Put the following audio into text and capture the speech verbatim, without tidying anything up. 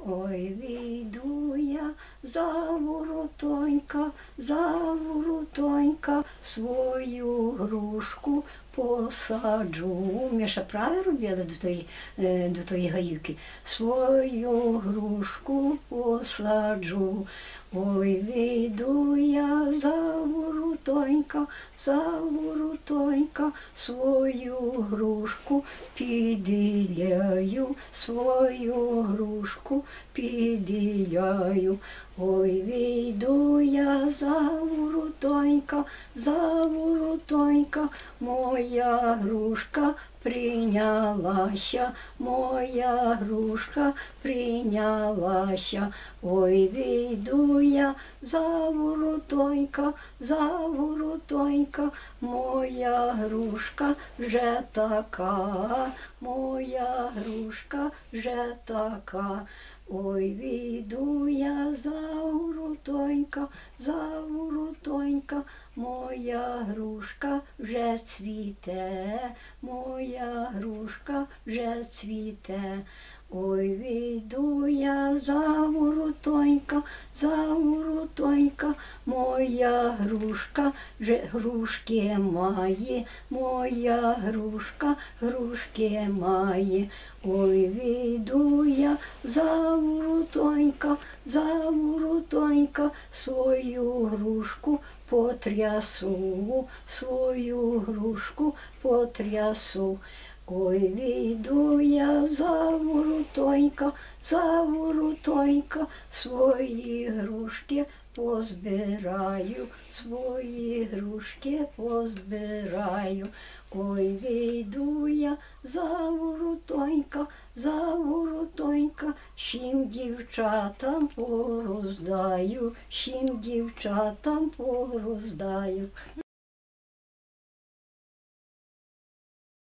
Ой, війду я за воротонька, за воротонька, свою грушку посаджу. Ми ще прави робили до тої, до тої гаївки. Свою грушку посаджу. Ой, війду я за воротонька, за воротонька, свою грушку піділяю, свою грушку піділяю. Ой, війду я за воротонька, за воротонька, моя грушка прийнялася, моя грушка прийнялася. Ой, війду я за воротонька, за воротонька, моя грушка вже така, моя грушка вже така. Ой, війду я за воротонька, за воротонька, моя грушка вже цвіте, моя грушка вже цвіте. Ой, війду я за воротонька, за воротонька, моя грушка вже грушки має, моя грушка грушки має. Ой, війду я за воротонька, за воротонька, свою грушку потрясу, свою грушку потрясу. Ой, війду я за воротонька, за воротонька, свої грушки позбираю, свої грушки позбираю. Ой, війду я за воротонька, за воротонька, всім дівчатам пороздаю, всім дівчатам пороздаю.